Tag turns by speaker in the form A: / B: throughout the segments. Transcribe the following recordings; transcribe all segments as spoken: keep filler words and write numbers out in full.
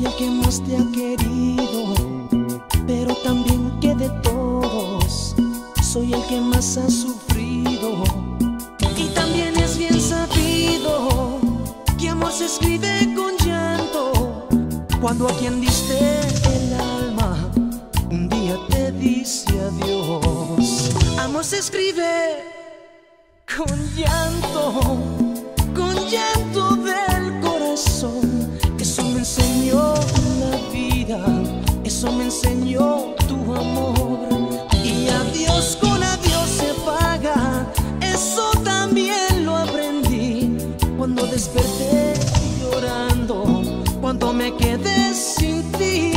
A: Soy el que más te ha querido, pero también que de todos soy el que más ha sufrido. Y también es bien sabido que amor se escribe con llanto, cuando a quien diste el alma un día te dice adiós. Amor se escribe con llanto, con llanto del corazón. Eso me enseñó la vida, eso me enseñó tu amor. Y adiós con adiós se paga, eso también lo aprendí cuando desperté llorando, cuando me quedé sin ti.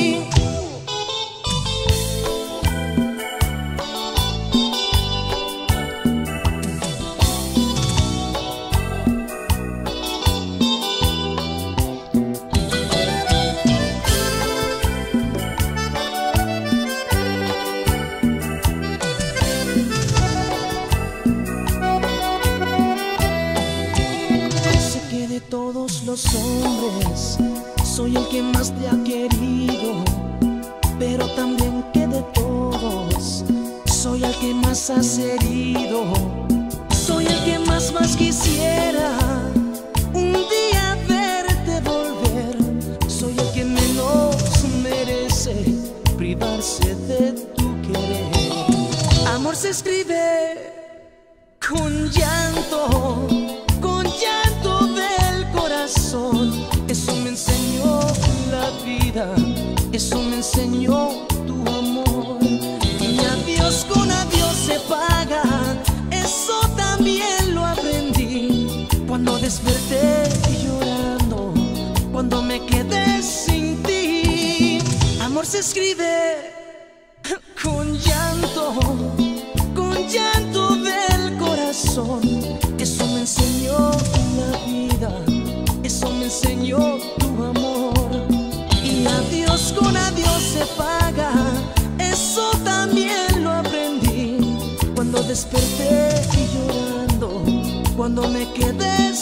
A: Todos los hombres soy el que más te ha querido, pero también que de todos soy el que más has herido. Soy el que más más quisiera un día verte volver. Soy el que menos merece privarse de tu querer. Amor se escribe con llanto, con llanto del corazón. Eso me enseñó la vida, eso me enseñó tu amor. Y adiós con adiós se paga, eso también lo aprendí cuando desperté llorando, cuando me quedé sin ti. Amor se escribe con llanto, con llanto del corazón. Eso me enseñó la vida, eso me enseñó tu amor. Y adiós con adiós se paga, eso también lo aprendí cuando desperté llorando, cuando me quedé